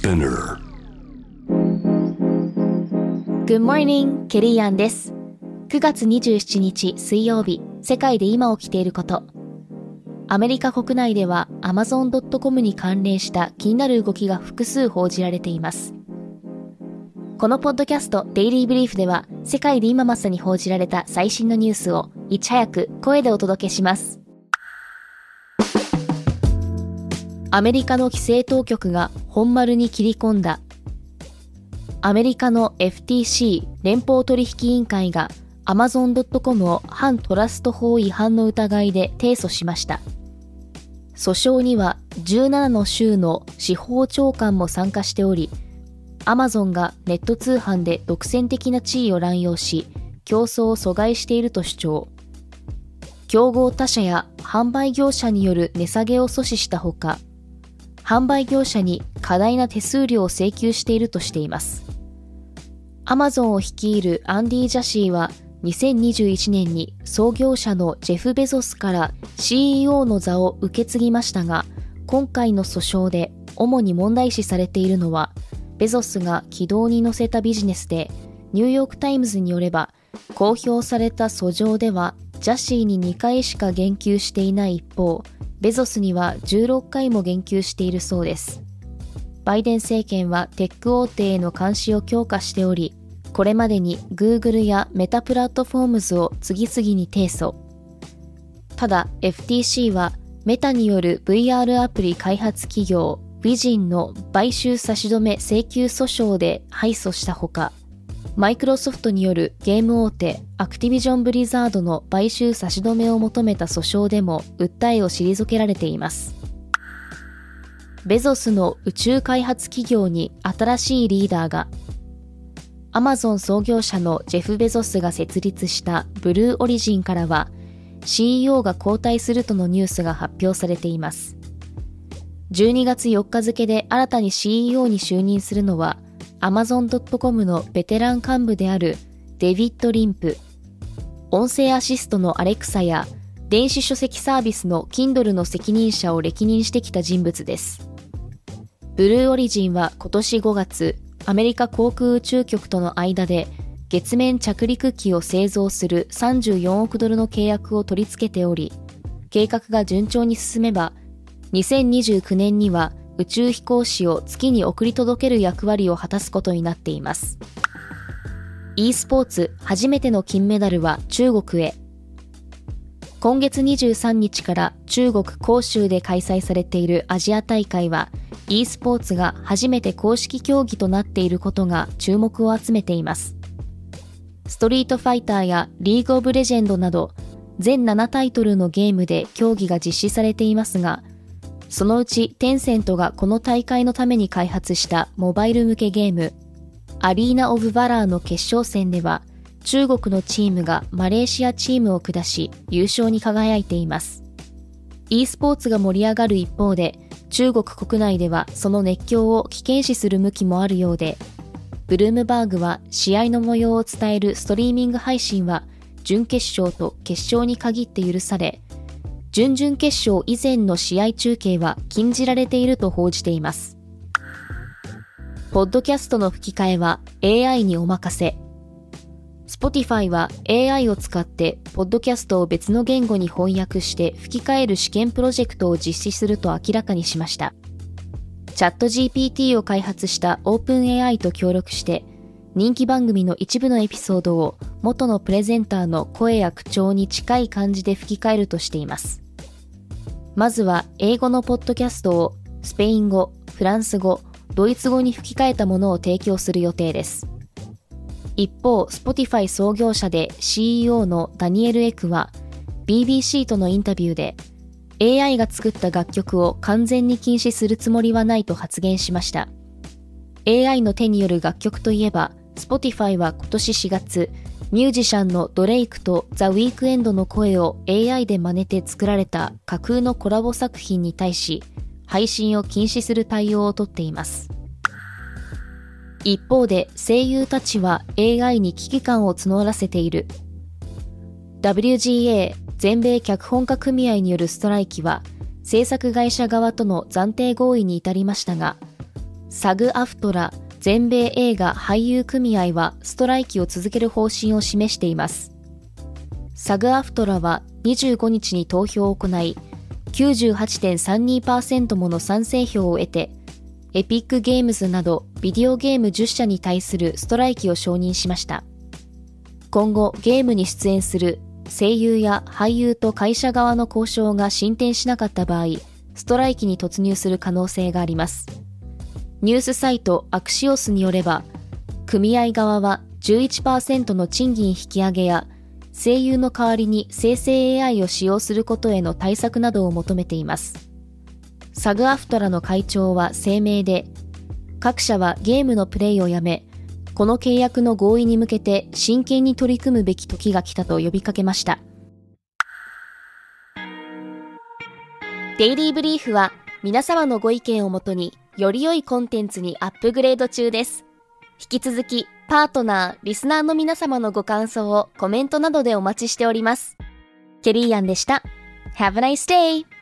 Spinner. Good morning, ケリーアンです。9月27日水曜日、世界で今起きていること。アメリカ国内では Amazon.com に関連した気になる動きが複数報じられています。このポッドキャストデイリーブリーフでは、世界で今まさに報じられた最新のニュースをいち早く声でお届けします。アメリカの規制当局が本丸に切り込んだ。アメリカの FTC 連邦取引委員会が Amazon.com を反トラスト法違反の疑いで提訴しました。訴訟には17の州の司法長官も参加しており、Amazon がネット通販で独占的な地位を乱用し、競争を阻害していると主張。競合他社や販売業者による値下げを阻止したほか、販売業者に過大な手数料を請求しているとしています。Amazon を率いるアンディ・ジャシーは2021年に創業者のジェフ・ベゾスから CEO の座を受け継ぎましたが、今回の訴訟で主に問題視されているのは、ベゾスが軌道に乗せたビジネスで、ニューヨークタイムズによれば、公表された訴状では、ジャシーに2回しか言及していない一方、ベゾスには16回も言及しているそうです。バイデン政権はテック大手への監視を強化しており、これまでに Google やメタプラットフォームズを次々に提訴。ただ FTC はメタによる VR アプリ開発企業Vision の買収差し止め請求訴訟で敗訴したほか、マイクロソフトによるゲーム大手アクティビジョン・ブリザードの買収差し止めを求めた訴訟でも訴えを退けられています。ベゾスの宇宙開発企業に新しいリーダーが。アマゾン創業者のジェフ・ベゾスが設立したブルーオリジンからは CEO が交代するとのニュースが発表されています。12月4日付で新たに CEO に就任するのはAmazon.com のベテラン幹部であるデビッド・リンプ、音声アシストのアレクサや電子書籍サービスの Kindle の責任者を歴任してきた人物です。ブルーオリジンは今年5月、アメリカ航空宇宙局との間で月面着陸機を製造する34億ドルの契約を取り付けており、計画が順調に進めば、2029年には宇宙飛行士を月に送り届ける役割を果たすことになっています。e スポーツ初めての金メダルは中国へ。今月23日から中国広州で開催されているアジア大会は e スポーツが初めて公式競技となっていることが注目を集めています。ストリートファイターやリーグオブレジェンドなど全7タイトルのゲームで競技が実施されていますが、そのうちテンセントがこの大会のために開発したモバイル向けゲームアリーナ・オブ・バラーの決勝戦では中国のチームがマレーシアチームを下し優勝に輝いています。e スポーツが盛り上がる一方で中国国内ではその熱狂を危険視する向きもあるようで、ブルームバーグは試合の模様を伝えるストリーミング配信は準決勝と決勝に限って許され、準々決勝以前の試合中継は禁じられていると報じています。ポッドキャストの吹き替えは AI にお任せ。Spotify は AI を使ってポッドキャストを別の言語に翻訳して吹き替える試験プロジェクトを実施すると明らかにしました。チャット GPT を開発した OpenAI と協力して人気番組の一部のエピソードを元のプレゼンターの声や口調に近い感じで吹き替えるとしています。まずは英語のポッドキャストをスペイン語、フランス語、ドイツ語に吹き替えたものを提供する予定です。一方、Spotify 創業者で CEO のダニエル・エクは BBC とのインタビューで AI が作った楽曲を完全に禁止するつもりはないと発言しました。AI の手による楽曲といえば、Spotify は今年4月、ミュージシャンのドレイクとザ・ウィークエンドの声を AI で真似て作られた架空のコラボ作品に対し、配信を禁止する対応をとっています。一方で声優たちは AI に危機感を募らせている。WGA 全米脚本家組合によるストライキは制作会社側との暫定合意に至りましたが、 サグアフトラ全米映画俳優組合はストライキを続ける方針を示しています。サグアフトラは25日に投票を行い、98.32% もの賛成票を得て、エピックゲームズなどビデオゲーム10社に対するストライキを承認しました。今後ゲームに出演する声優や俳優と会社側の交渉が進展しなかった場合、ストライキに突入する可能性があります。ニュースサイトアクシオスによれば、組合側は 11% の賃金引き上げや声優の代わりに生成 AI を使用することへの対策などを求めています。サグアフトラの会長は声明で、各社はゲームのプレイをやめ、この契約の合意に向けて真剣に取り組むべき時が来たと呼びかけました。デイリーブリーフは皆様のご意見をもとにより良いコンテンツにアップグレード中です。引き続きパートナー、リスナーの皆様のご感想をコメントなどでお待ちしております。ケリーアンでした。Have a nice day!